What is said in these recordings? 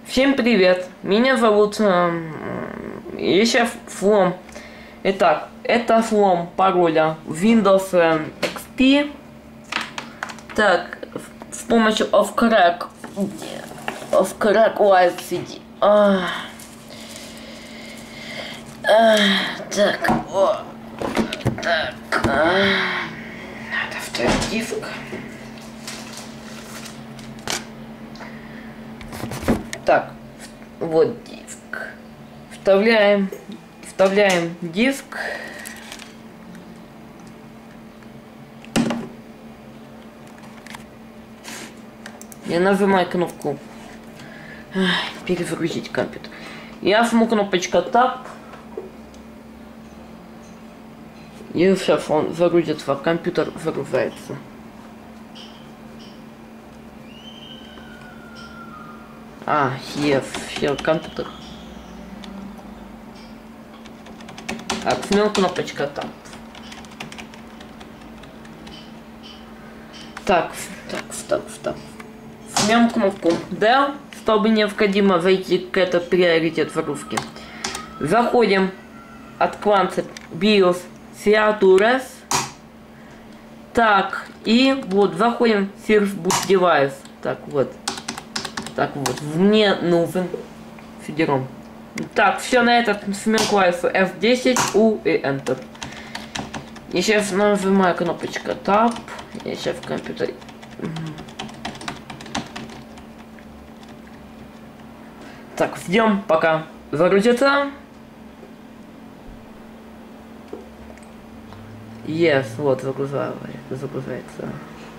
Всем привет! Меня зовут Ещев Флом. Итак, это Флом пароля Windows XP. Так, с помощью Offcrack Live CD. Так, надо вставить диск. Так, вот диск. Вставляем диск. Я нажимаю кнопку перезагрузить компьютер. Я жму кнопочка Tab. И сейчас он загрузится, компьютер загружается. Сел компьютер. Так, жмем кнопочка Tab. Так. Жмем кнопку D, чтобы необходимо зайти к этому приоритет загрузки. Заходим от Advanced BIOS Features. Так, и вот заходим в First Boot Device. Так вот, мне нужен CD-ROM. Так, все на этот жмем клавишу F10, U и Enter. И сейчас нажимаю кнопочка Tab. Я сейчас в компьютере. Так, ждем, пока загрузится. Вот загружается.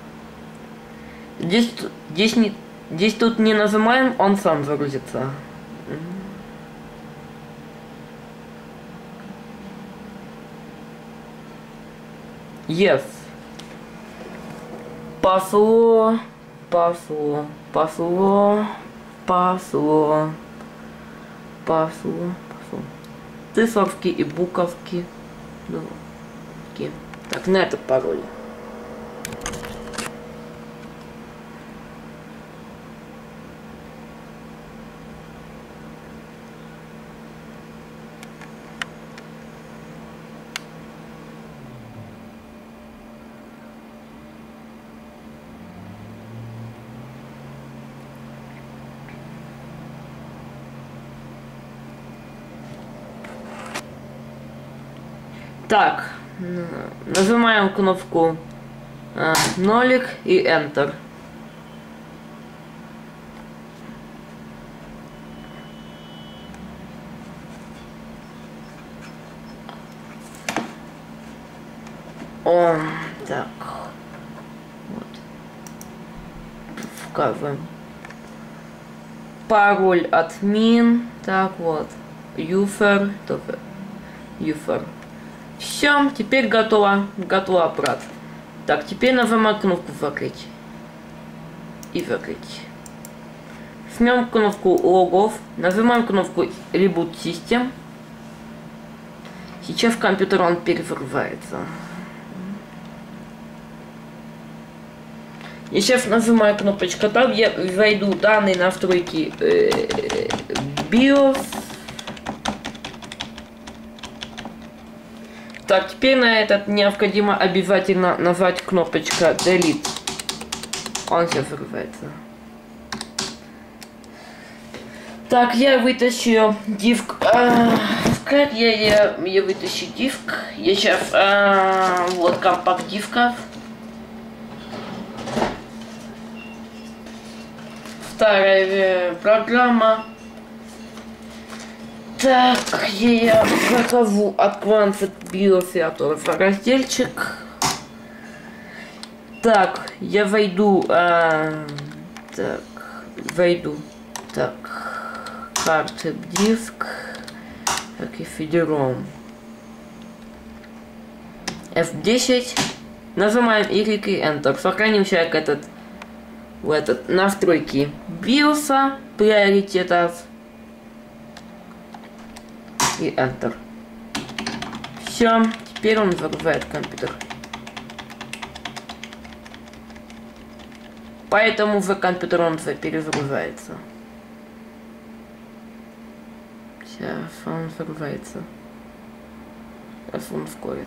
Здесь тут не нажимаем, он сам загрузится. Пошло. Цифровки и буковки. Так, на этот пароль. Так, нажимаем кнопку нолик и Enter. Так, вот. Вказываем пароль админ. Так вот, user. Все, теперь готово аппарат. Так, теперь нажимаем кнопку закрыть. И закрыть. Жмем кнопку Log-Off. Нажимаем кнопку Reboot System. Сейчас компьютер он перезагружается. И сейчас нажимаю кнопочку Tab. Я зайду в данные настройки BIOS. Так, теперь на этот необходимо обязательно нажать кнопочка Delete. Он сейчас закрывается. Так, я вытащу диск. Как я вытащу диск? Я сейчас вот компакт диска. Старая программа. Так, я захожу Advanced BIOS Features разделчик. Так, я войду, карты диск, так и CD-ROM. F10, нажимаем Y и Enter, сохранимся в этот настройки BIOS, приоритетов. И Enter. Все, теперь он загружает компьютер. Поэтому за компьютер он перезагружается. Сейчас он закрывается. iPhone входит.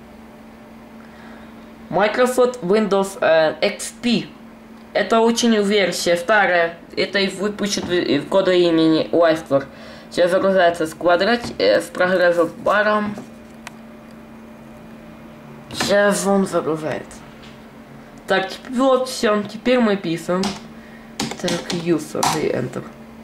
Microsoft Windows XP. Это очень версия старая. Это и выпущен в коду имени Wildflower. Сейчас загружается с прогрессор баром. Сейчас он загружается. Так, вот все. Теперь мы пишем. Так, user и enter.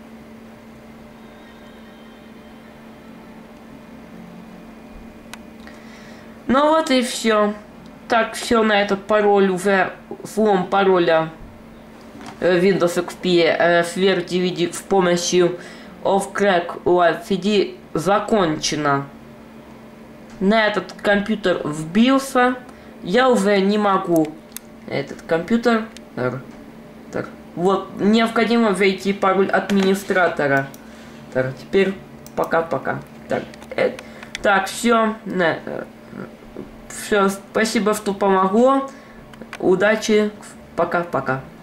Ну вот и все. Так, все на этот пароль уже слом пароля Windows XP сверх DVD с помощью Crack Live CD закончено. На этот компьютер вбился. Я уже не могу этот компьютер. Так. Вот, необходимо ввести пароль администратора. Так, теперь пока-пока. Так, все. Все, спасибо, что помогло. Удачи. Пока-пока.